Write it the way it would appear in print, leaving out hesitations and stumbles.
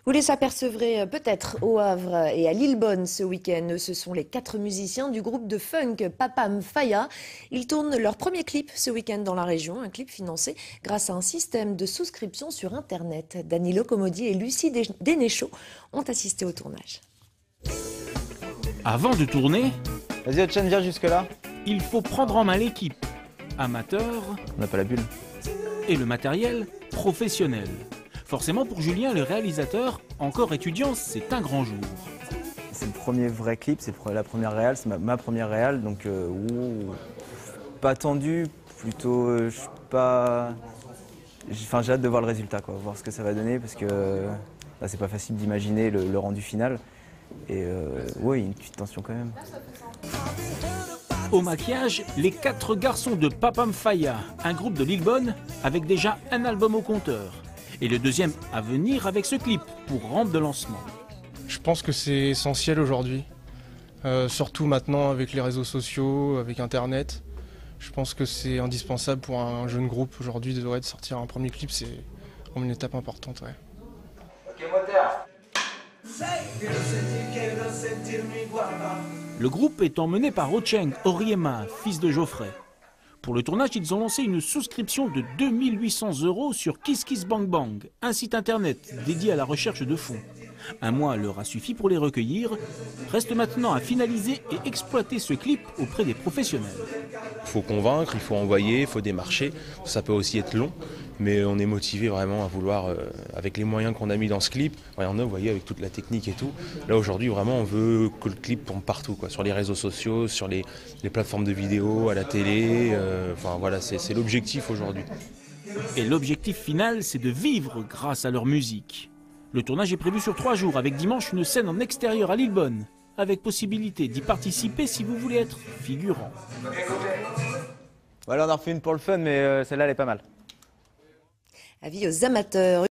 Vous les apercevrez peut-être au Havre et à Lillebonne ce week-end. Ce sont les 4 musiciens du groupe de funk Papa Mfaya. Ils tournent leur premier clip ce week-end dans la région, un clip financé grâce à un système de souscription sur Internet. Danilo Comodi et Lucie Dénéchaud ont assisté au tournage. Avant de tourner, Vas-y, Hotchen, viens jusque-là. il faut prendre en main l'équipe amateur On n'a pas la bulle. et le matériel professionnel. Forcément, pour Julien, le réalisateur, encore étudiant, c'est un grand jour. C'est le premier vrai clip, c'est la première réal, c'est ma première réal, donc pas tendu, plutôt je suis pas... Enfin, j'ai hâte de voir le résultat, quoi, voir ce que ça va donner, parce que là, c'est pas facile d'imaginer le rendu final. Et ouais, il y a une petite tension quand même. Au maquillage, les 4 garçons de Papa Mfaya, un groupe de Lillebonne avec déjà un album au compteur. Et le deuxième à venir avec ce clip pour rampe de lancement. Je pense que c'est essentiel aujourd'hui, surtout maintenant avec les réseaux sociaux, avec Internet. Je pense que c'est indispensable pour un jeune groupe aujourd'hui de sortir un premier clip, c'est vraiment une étape importante. Ouais. Ok, moteur. Le groupe est emmené par Ocheng Oriema, fils de Geoffrey. Pour le tournage, ils ont lancé une souscription de 2800 € sur KissKissBankBank, un site internet dédié à la recherche de fonds. Un mois leur a suffi pour les recueillir. Reste maintenant à finaliser et exploiter ce clip auprès des professionnels. Il faut convaincre, il faut envoyer, il faut démarcher. Ça peut aussi être long, mais on est motivé vraiment à vouloir, avec les moyens qu'on a mis dans ce clip, regardez, vous voyez, avec toute la technique et tout. Là aujourd'hui, vraiment, on veut que le clip tombe partout, quoi, sur les réseaux sociaux, sur les plateformes de vidéos, à la télé. Enfin voilà, c'est l'objectif aujourd'hui. Et l'objectif final, c'est de vivre grâce à leur musique. Le tournage est prévu sur 3 jours, avec dimanche une scène en extérieur à Lillebonne, avec possibilité d'y participer si vous voulez être figurant. Voilà, on en refait une pour le fun, mais celle-là, elle est pas mal. Avis aux amateurs.